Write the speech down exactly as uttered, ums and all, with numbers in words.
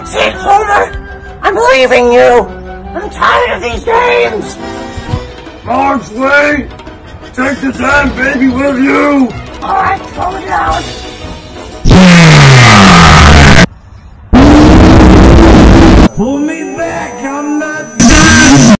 That's it, Homer! I'm leaving you! I'm tired of these games! Marge, wait! Take the damn baby with you! Alright, throw it down! Pull me back, I'm